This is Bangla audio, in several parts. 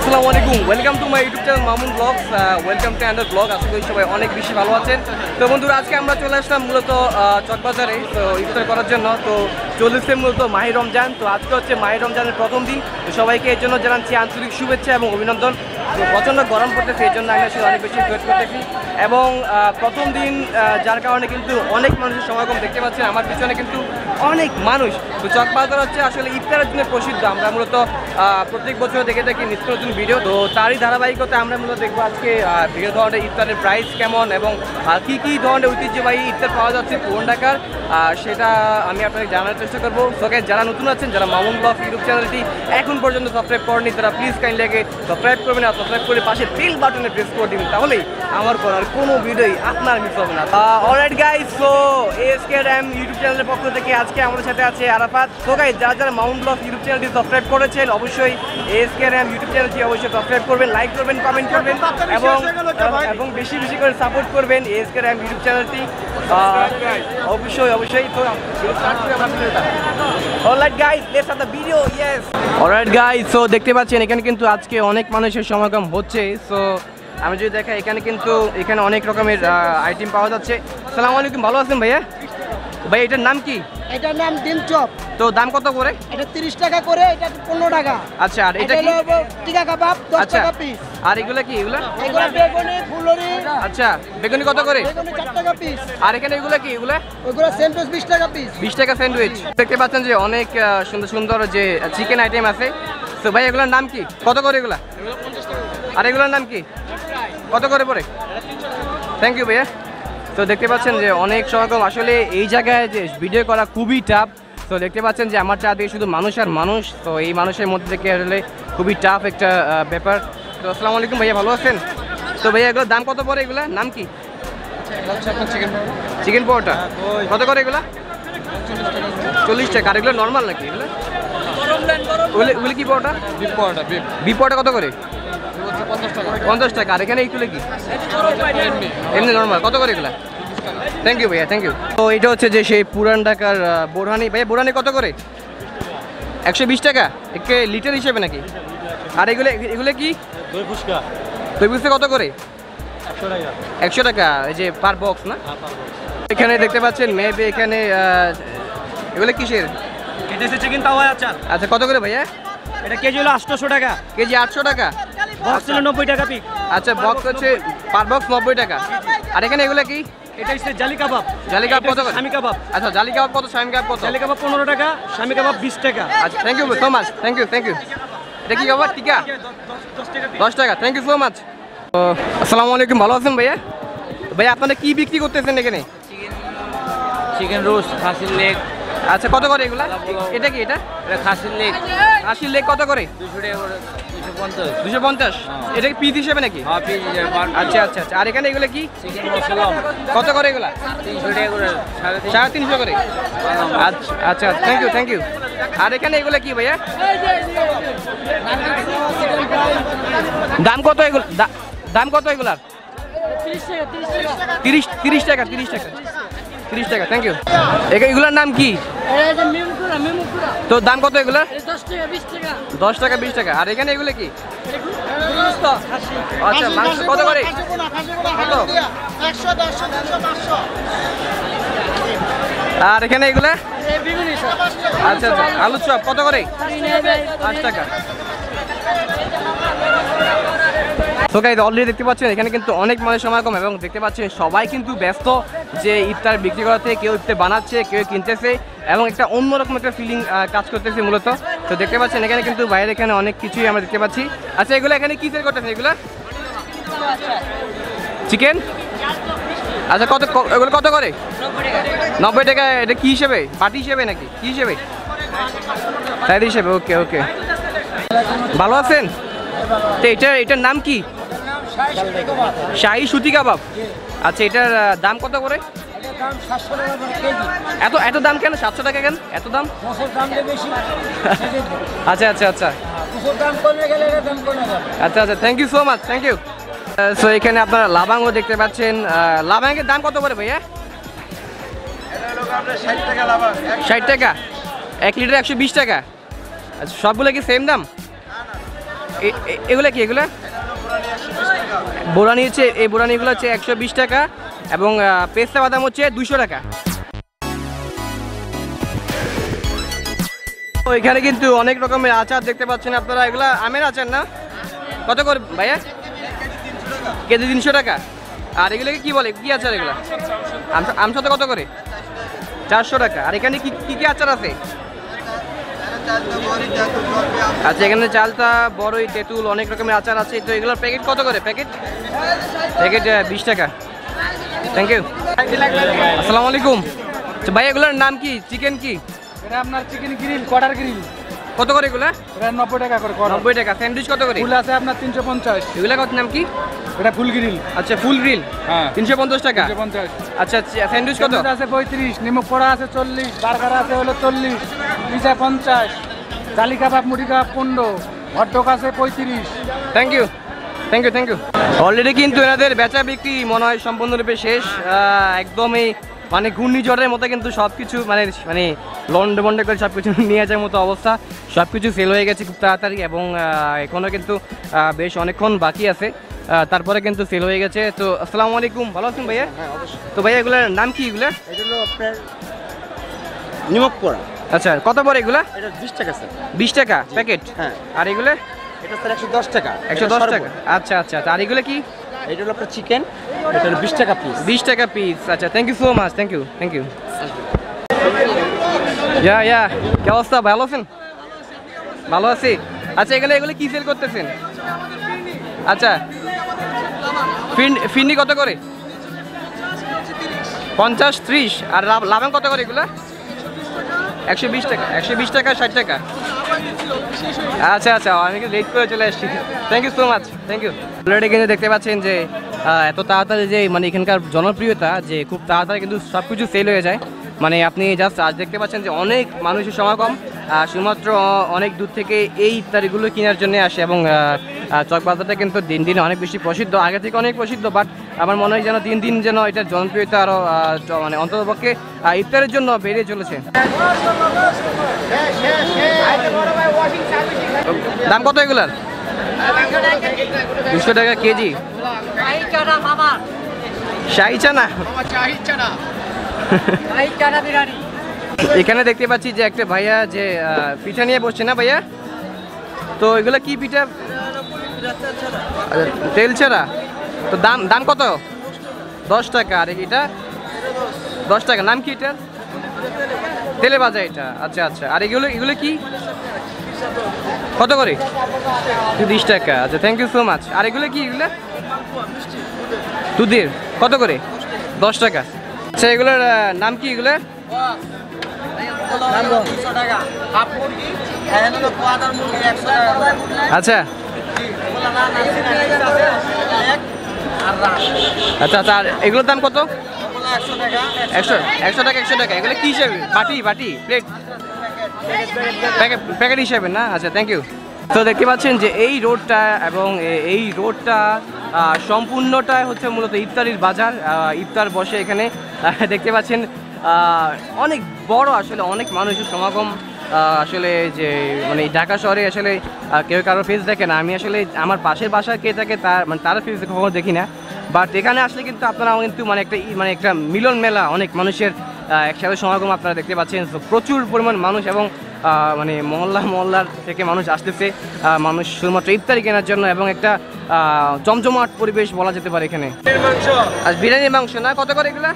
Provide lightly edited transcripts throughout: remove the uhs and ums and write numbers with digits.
আসসালামু আলাইকুম, welcome to my YouTube channel Mamun blogs. Welcome to another blog. আশা করি সবাই অনেক বেশি ভালো আছেন। তো বন্ধুরা, আজকে আমরা চলে আসলাম মূলত চকবাজারে তো ইফতার করার জন্য। তো চলছে মূলত মাহে রমজান। তো আজকে হচ্ছে মাহে রমজানের প্রথম দিন। তো সবাইকে এর জন্য জানাচ্ছি আন্তরিক শুভেচ্ছা এবং অভিনন্দন। তো প্রচণ্ড গরম পড়তেছে, এই জন্য আমি আসলে অনেক বেশি ওয়েট করতেছি। এবং প্রথম দিন যার কারণে কিন্তু অনেক মানুষের সমাগম দেখতে পাচ্ছেন। আমার পিছনে কিন্তু অনেক মানুষ। তো চকবাজার হচ্ছে আসলে ইফতারের জন্য প্রসিদ্ধ। আমরা মূলত প্রত্যেক বছর দেখে থাকি নিত্য নতুন ভিডিও। তো তারই ধারাবাহিকতায় আমরা মূলত দেখবো আজকে বিভিন্ন ধরনের ইফতারের প্রাইস কেমন এবং কী কী ধরনের ঐতিহ্যবাহী ইফতার পাওয়া যাচ্ছে পুরান ঢাকার, সেটা আমি আপনাকে জানার চেষ্টা করবো। সবাই যারা নতুন আছেন, যারা মামুন ব্লগ ইউটিউব চ্যানেলটি এখন পর্যন্ত সাবস্ক্রাইব করেনি, তারা প্লিজ কাইন্ডলি আগে সাবস্ক্রাইব করবেন আর সাবস্ক্রাইব করে পাশে বেল বাটনে প্রেস করে দিবেন, তাহলেই আমার করার কোনো ভিডিওই আপনার মিস হবে না। Alright guys, so ASK RAM YouTube চ্যানেলের পক্ষ থেকে আজকে আমাদের সাথে আছে আরাফাত। তো গাইস, যারা যারা মামুন ব্লগ ইউটিউব চ্যানেলটি সাবস্ক্রাইব করেছেন, অবশ্যই ASK RAM ইউটিউব চ্যানেলটি অবশ্যই সাবস্ক্রাইব করবেন, লাইক করবেন, কমেন্ট করবেন এবং বেশি বেশি করে সাপোর্ট করবেন ASK RAM ইউটিউব চ্যানেলটি। অবশ্যই অবশ্যই। তো alright guys, let's start the video. Yes, alright guys, so দেখতে পাচ্ছেন এখানে কিন্তু আজকে অনেক মানুষের সমাগম হচ্ছে। সো আমি যদি দেখাই, এখানে অনেক রকমের আইটেম পাওয়া যাচ্ছে। আসসালামু আলাইকুম, ভালো আছেন ভাইয়া? ভাই, এটার নাম কি? এটার নাম ডিম চপ। তো দাম কত করে? এটা 30 টাকা করে, এটা 15 টাকা। আচ্ছা, আর এটা কি? টিকা কাবাব 10 টাকা পিস। আর এগুলা কি? এগুলা বেগুনি, ফুলরি। আচ্ছা, বেগুনি কত করে? বেগুনি 4 টাকা পিস। আর এখানে এগুলা কি? এগুলা ওগুলা স্যান্ডউইচ 20 টাকা পিস। 20 টাকা স্যান্ডউইচ। দেখতে পাচ্ছেন যে অনেক সুন্দর সুন্দর যে চিকেন আইটেম আছে। তো ভাই, এগুলোর নাম কি? কত করে এগুলা? আর এগুলোর নাম কি? কত করে পড়ে? থ্যাংক ইউ ভাইয়া। তো দেখতে পাচ্ছেন যে অনেক সমাগম। আসলে এই জায়গায় যে ভিডিও করা খুবই টাফ। তো দেখতে পাচ্ছেন যে আমার চারদিকে শুধু মানুষ আর মানুষ। তো এই মানুষের মধ্যে থেকে আসলে খুবই টাফ একটা ব্যাপার। তো আসসালামু আলাইকুম ভাইয়া, ভালো আছেন? তো ভাইয়া, এগুলোর দাম কত পড়ে? এগুলা নাম কি? চিকেন পরোটা কত করে এগুলা? 40 টাকা। আর এগুলো নর্মাল নাকি? এগুলো ওগুলো কি পরোটা? বিফ পরোটা কত করে? 50 টাকা। আর এখানে এইগুলো কি? এমনি নর্মাল। কত করে এগুলা? থ্যাংক ইউ ভাইয়া, থ্যাংক ইউ। তো এটা হচ্ছে যে সেই পুরান ঢাকার বোরহানি। ভাইয়া, বোরহানি কত করে? 120 টাকা। একে লিটার হিসেবে নাকি? আর এগুলো কি? দই ফুচকা কত করে? 100 টাকা। এই যে পার বক্স না? এখানে দেখতে পাচ্ছেন মেবি এখানে এগুলো কিসের? এটা হচ্ছে চিকেন তাওয়া আচার। আচ্ছা, কত করে ভাইয়া? এটা কেজি হলো 800 টাকা। কেজি 800 টাকা। বক্স হলো 90 টাকা পিস। আচ্ছা, বক্স হচ্ছে পার বক্স 90 টাকা। আর এখানে এগুলো কি? এটা হচ্ছে জালি কাবাব। জালি কাবাব কত করে? শামি কাবাব। আচ্ছা, জালি কাবাব কত? শামি কাবাব কত? জালি কাবাব 15 টাকা, শামি কাবাব 20 টাকা। আচ্ছা, thank you so much. Thank you. এটা কি কাবাব? টিকা 10 টাকা। Thank you so much. তো আসসালামু আলাইকুম, ভালো আছেন ভাইয়া? ভাইয়া, আপনারা কি বিক্রি করতেছেন এখানে? চিকেন রোস্ট, খাসির লেগ। আচ্ছা, কত করে এগুলা? এটা কি? এটা খাসির লেগ। খাসির লেগ কত করে? 200 টাকা করে। 250। 250। এটা কি পিস হিসেবে নাকি? হ্যাঁ, পিস হিসেবে। আচ্ছা আচ্ছা আচ্ছা। আর এখানে এগুলো কি? চিকেন মশলা কত করে এগুলা? 300 টাকা করে। 350 করে। আচ্ছা আচ্ছা, থ্যাংক ইউ। আর এখানে এগুলো কি ভাইয়া? দাম কত এগুলো? দাম কত এগুলার? 30 টাকা। 30 টাকা। Thank you. এগুলোর নাম কি? তো দাম কত এগুলো? 10 টাকা 20 টাকা। আর এখানে এগুলো কি? আচ্ছা, মাংস কত করে? কত? 100, 200, 500। আর এখানে এগুলো? আচ্ছা আচ্ছা। আলু চপ কত করে? 5 টাকা। তো গাইস, অলরেডি দেখতে পাচ্ছেন এখানে কিন্তু অনেক মানুষ সমাগম এবং দেখতে পাচ্ছেন সবাই কিন্তু ব্যস্ত যে ইফতার বিক্রি করাতে। কেউ ইফতার বানাচ্ছে, কেউ কিনতেছে এবং একটা অন্যরকম একটা ফিলিং কাজ করতেছে মূলত। তো দেখতে পাচ্ছেন এখানে কিন্তু বাইরে এখানে অনেক কিছুই আমরা দেখতে পাচ্ছি। আচ্ছা, এগুলো এখানে কি সেল করতেছেন? এগুলো চিকেন। আচ্ছা, এগুলো কত করে? 90 টাকা। এটা কি হিসেবে? বাটি হিসেবে নাকি কি হিসেবে? সাইড হিসেবে। ওকে। ভালো আছেন? তো এটার নাম কি? শাহী সুতি কাবাব। আচ্ছা, এটার দাম কত করে? এত দাম কেন? 700 টাকা কেন এত দাম? আচ্ছা আচ্ছা আচ্ছা আচ্ছা আচ্ছা। Thank you so much. Thank you. So এখানে আপনারা লাবাঙ্গও দেখতে পাচ্ছেন। লাবাঙ্গের দাম কত করে ভাইয়া? 60 টাকা। 1 লিটার 120 টাকা। আচ্ছা, সবগুলো কি সেম দাম? এগুলো কি এগুলো বোরানি হচ্ছে, এই বোরানিগুলো হচ্ছে 120 টাকা এবং পেস্তা বাদাম হচ্ছে 200 টাকা। তো এখানে কিন্তু অনেক রকমের আচার দেখতে পাচ্ছেন আপনারা, এগুলা আমের আচার না? কত করে ভাইয়া? কেজি 300 টাকা। আর এগুলোকে কি বলে, কি আচার এগুলা? আমসত্ত্ব কত করে? 400 টাকা। আর এখানে কি কি আচার আছে? আচ্ছা, এখানে চালতা, বড়ই, তেঁতুল, অনেক রকমের আচার আছে। তো এগুলোর প্যাকেট কত করে? প্যাকেট 20 টাকা। Thank you. আসসালামু আলাইকুম। তো ভাই এগুলোর নাম কি? চিকেন কি? এটা আপনার চিকেন গ্রিল, কোয়ার্টার গ্রিল। কত করে এগুলা? এটা 90 টাকা করে। 90 টাকা। স্যান্ডউইচ কত করে? ফুল আছে আপনার 350। এগুলা কত নাম কি? এটা ফুল গ্রিল। আচ্ছা, ফুল গ্রিল। হ্যাঁ, 350 টাকা। 350। আচ্ছা, স্যান্ডউইচ কত? আছে 35, নিমক পোড়া আছে 40, বার্গার আছে হলো 40, পিজা 50, চালি কাবাব, মুড়ি কাবাব 15, হটডগ আছে 35। Thank you, thank you, thank you. Already কিন্তু এনাদের বেচা বিক্রি মনে হয় সম্পূর্ণরূপে শেষ। একদমই মানে ঘূর্ণিঝড়ের মতো কিন্তু সব কিছু মানে লন্ডে বন্ডে করে সব কিছু নিয়ে যাওয়ার মতো অবস্থা। সব কিছু সেল হয়ে গেছে খুব তাড়াতাড়ি এবং এখনও কিন্তু বেশ অনেকক্ষণ বাকি আছে, তারপরে কিন্তু সেল হয়ে গেছে। তো আসসালামু আলাইকুম, ভালো আছেন ভাইয়া? হ্যাঁ, অবশ্যই। তো ভাইয়া এগুলোর নাম কি এগুলা? এটা হলো আপনার নিমক পোড়া। আচ্ছা, কত পড়ে এগুলা? এটা 20 টাকা স্যার। 20 টাকা প্যাকেট। হ্যাঁ। আর এগুলো? এটা স্যার 110 টাকা। 110 টাকা। আচ্ছা আচ্ছা। আর এগুলো কি? এটা হলো আপনার চিকেন, এটা হলো 20 টাকা পিস। 20 টাকা পিস। আচ্ছা, thank you so much, thank you, thank you. Yeah কি অবস্থা, ভালো আছেন? ভালো আছি। আচ্ছা, এগুলো কি সেল করতেছেন? আচ্ছা, ফিন্ডি কত করে? 50, 30। আর লাভেন কত করে এগুলো? 120 টাকা। 120 টাকা, 60 টাকা। আচ্ছা আচ্ছা, আমি লেট করে চলে আসছি। Thank you so much, thank you. Already কিন্তু দেখতে পাচ্ছেন যে এত তাড়াতাড়ি যে মানে এখানকার জনপ্রিয়তা, যে খুব তাড়াতাড়ি কিন্তু সব কিছু সেল হয়ে যায়। মানে আপনি জাস্ট আজ দেখতে পাচ্ছেন যে অনেক মানুষের সমাগম, শুধুমাত্র অনেক দূর থেকে এই ইফতারিগুলো কেনার জন্য আসে এবং চকবাজারটা কিন্তু দিন দিন অনেক বেশি প্রসিদ্ধ, আগে থেকে অনেক প্রসিদ্ধ, বাট আমার মনে হয় যেন দিন দিন যেন এটার জনপ্রিয়তা আরও মানে অন্ততপক্ষে ইফতারের জন্য বেড়ে চলেছে। দাম কত এগুলার? 200 টাকা কেজি। শাহি চানা। এখানে দেখতে পাচ্ছি যে একটা ভাইয়া যে পিঠা নিয়ে বসছে না ভাইয়া? তো এগুলো কি পিঠা? তেল ছাড়া। তো দাম কত? 10 টাকা। আর এটা 10 টাকা। নাম কি এটা? তেলে ভাজা এটা। আচ্ছা আচ্ছা। আর এগুলো কি কত করে? 30 টাকা। আচ্ছা, থ্যাংক ইউ সো মাচ। আর এগুলো কি? এগুলো দুধের। কত করে? 10 টাকা। আচ্ছা, এগুলোর নাম কি? এগুলো আচ্ছা আচ্ছা আচ্ছা। আর এগুলোর দাম কত? 100 টাকা। 100 টাকা। এগুলো কি হিসাবে? বাটি প্লেট প্যাকেট হিসাবে না? আচ্ছা, থ্যাংক ইউ। তো দেখতে পাচ্ছেন যে এই রোডটা এবং এই রোডটা সম্পূর্ণটাই হচ্ছে মূলত ইফতারির বাজার। ইফতার বসে এখানে, দেখতে পাচ্ছেন অনেক বড়, আসলে অনেক মানুষের সমাগম। আসলে যে মানে ঢাকা শহরে আসলে কেউ কারো ফেস দেখে না। আমি আসলে আমার পাশের বাসায় কে থাকে তার ফেস কখনো দেখি না, বাট এখানে আসলে কিন্তু আপনারা কিন্তু মানে একটা মিলন মেলা, অনেক মানুষের একসাথে সমাগম আপনারা দেখতে পাচ্ছেন। তো প্রচুর পরিমাণ মানুষ এবং মানে মহল্লার থেকে মানুষ আসতেছে, মানুষ শুধুমাত্র ইফতারি কেনার জন্য, এবং একটা জমজমাট পরিবেশ বলা যেতে পারে এখানে। আর বিরিয়ানির মাংস না? কত করে এগুলা?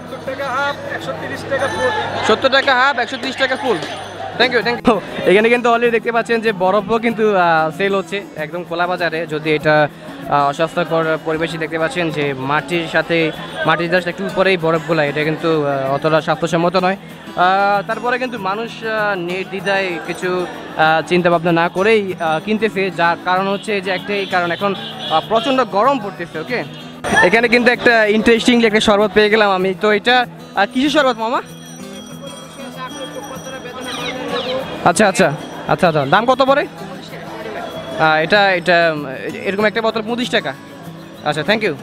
70 টাকা হাফ, 130 টাকা full. Thank you, thank you. এখানে কিন্তু অলরেডি দেখতে পাচ্ছেন যে বরফও কিন্তু সেল হচ্ছে একদম খোলা বাজারে। যদি এটা অস্বাস্থ্যকর পরিবেশে দেখতে পাচ্ছেন যে মাটির জাস্ট একটু উপরেই বরফগুলা, এটা কিন্তু অতটা স্বাস্থ্যসম্মত নয়। তারপরে কিন্তু মানুষ নির্দ্বিধায় কিছু চিন্তা ভাবনা না করেই কিনতেছে, যার কারণ হচ্ছে যে একটাই কারণ, এখন প্রচণ্ড গরম পড়তেছে। ওকে, এখানে কিন্তু একটা ইন্টারেস্টিংলি একটা শরবত পেয়ে গেলাম আমি। তো এটা কিসের শরবত মামা? আচ্ছা আচ্ছা আচ্ছা আচ্ছা। দাম কত পড়ে এটা? এরকম একটা বোতল 25 টাকা। আচ্ছা, থ্যাংক ইউ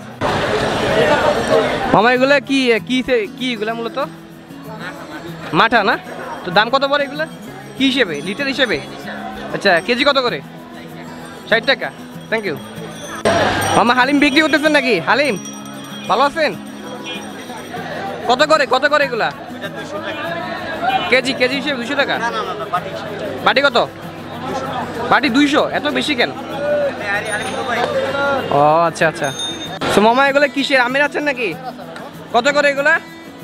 মামা। এগুলো কি এগুলো মূলত? মাঠা না? তো দাম কত পড়ে এগুলো? কি হিসেবে? লিটার হিসেবে? আচ্ছা, কেজি কত করে? 60 টাকা, থ্যাংক ইউ। মামা হালিম বিক্রি করতেছেন নাকি? হালিম ভালো আছেন? কত করে এগুলা? কেজি হিসেবে 200 টাকা। বাটি কত? বাটি 200, এত বেশি কেন? ও আচ্ছা আচ্ছা। তো মামা এগুলো কিসের, আমের আছেন নাকি? কত করে এগুলা?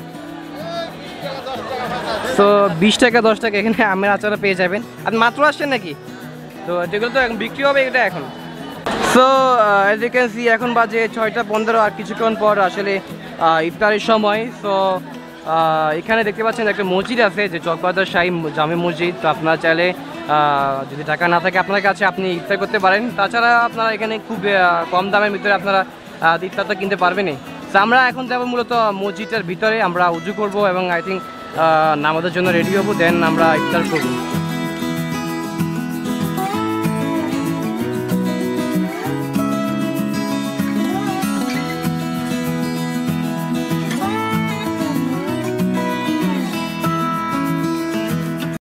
তো 20 টাকা 10 টাকা এখানে আমের আচারও পেয়ে যাবেন। আপনি মাত্র আসছেন নাকি? তো যেগুলো তো এখন বিক্রি হবে এটা এখন। So as you can see এখন বাজে 6:15, আর কিছুক্ষণ পর আসলে ইফতারের সময়। সো এখানে দেখতে পাচ্ছেন একটা মসজিদ আছে, যে চকবাজার শাহী জামে মসজিদ। তো আপনারা চাইলে যদি টাকা না থাকে আপনার কাছে, আপনি ইফতার করতে পারেন। তাছাড়া আপনারা এখানে খুব কম দামের ভিতরে আপনারা ইফতারটা কিনতে পারবেনই। তো আমরা এখন যাবো মূলত মসজিদের ভিতরে, আমরা উজু করব এবং আই থিঙ্ক নামাজের জন্য রেডি হবো, দেন আমরা ইফতার করবো।